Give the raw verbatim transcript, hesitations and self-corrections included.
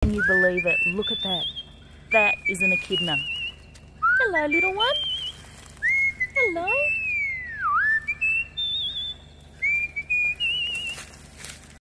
Can you believe it? Look at that. That is an echidna. Hello, little one.